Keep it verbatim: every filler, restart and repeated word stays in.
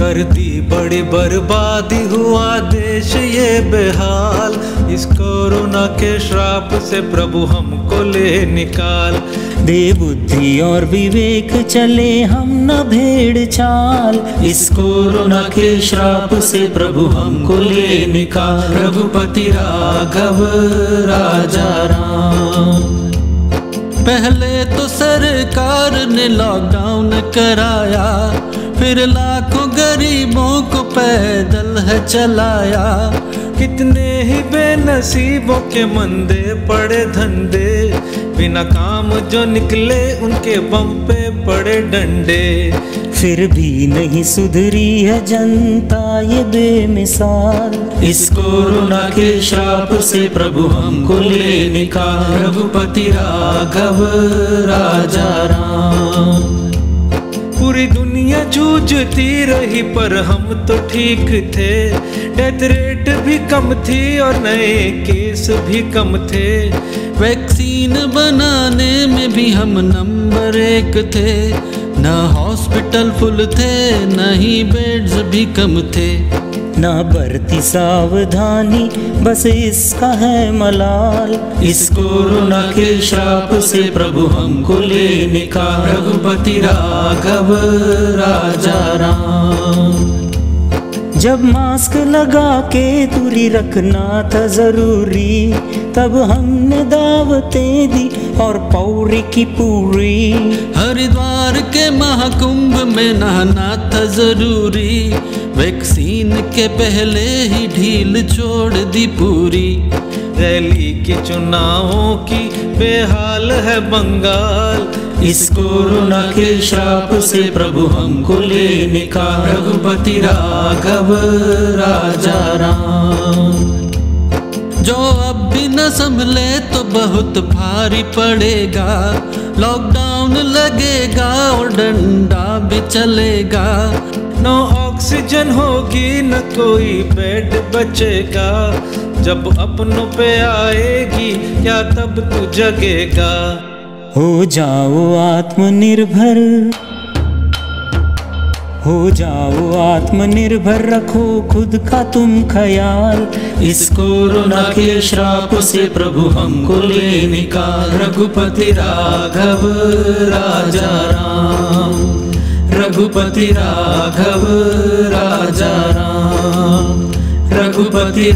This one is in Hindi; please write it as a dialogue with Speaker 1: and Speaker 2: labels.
Speaker 1: कर दी बड़ी बर्बादी, हुआ देश ये बेहाल। इस कोरोना के श्राप से प्रभु हमको ले निकाल।
Speaker 2: दे बुद्धि और विवेक चले हम न भेड़ चाल।
Speaker 1: इस कोरोना के श्राप से प्रभु हमको ले निकाल। रघुपति राघव राजा राम। पहले तो सरकार ने लॉकडाउन कराया, फिर लाखों गरीबों को पैदल है चलाया। कितने ही बेनसीबों के मंदे पड़े धंधे, बिना काम जो निकले उनके बम पे पड़े डंडे।
Speaker 2: फिर भी नहीं सुधरी है जनता ये बेमिसाल।
Speaker 1: इस कोरोना के श्राप से प्रभु हमको ले निकाल। रघुपति राघव राजा राम। पूरी दुनिया जूझती रही पर हम तो ठीक थे। डेथ रेट भी कम थी और नए केस भी कम थे। वैक्सीन बनाने में भी हम नंबर एक थे। न हॉस्पिटल फुल थे, न ही बेड्स भी कम थे।
Speaker 2: ना बरती सावधानी बस इसका है मलाल।
Speaker 1: इस कोरोना के श्राप से प्रभु हमको ले निकाल। रघुपति राघव राजा राम।
Speaker 2: जब मास्क लगा के दूरी रखना था जरूरी, तब हमने दावतें दी और पौड़ी की पूरी।
Speaker 1: हरिद्वार के महाकुंभ में नहाना था जरूरी, वैक्सीन के पहले ही ढील छोड़ दी पूरी। रैली की चुनावों की बेहाल है बंगाल। इस कोरोना के श्राप से प्रभु हमको ले निकाल। रघुपति राघव राजा राम। जो अब भी न संभले तो बहुत भारी पड़ेगा। लॉकडाउन लगेगा और डंडा भी चलेगा। नो ऑक्सीजन होगी न कोई बेड बचेगा। जब अपनों पे आएगी क्या तब तू जगेगा।
Speaker 2: हो जाओ आत्मनिर्भर, हो जाओ आत्मनिर्भर, रखो खुद का तुम ख्याल।
Speaker 1: इस कोरोना के श्राप से प्रभु हमको ले निकाल। रघुपति राघव राजा राम। रघुपति राघव राजा राम। रघुपति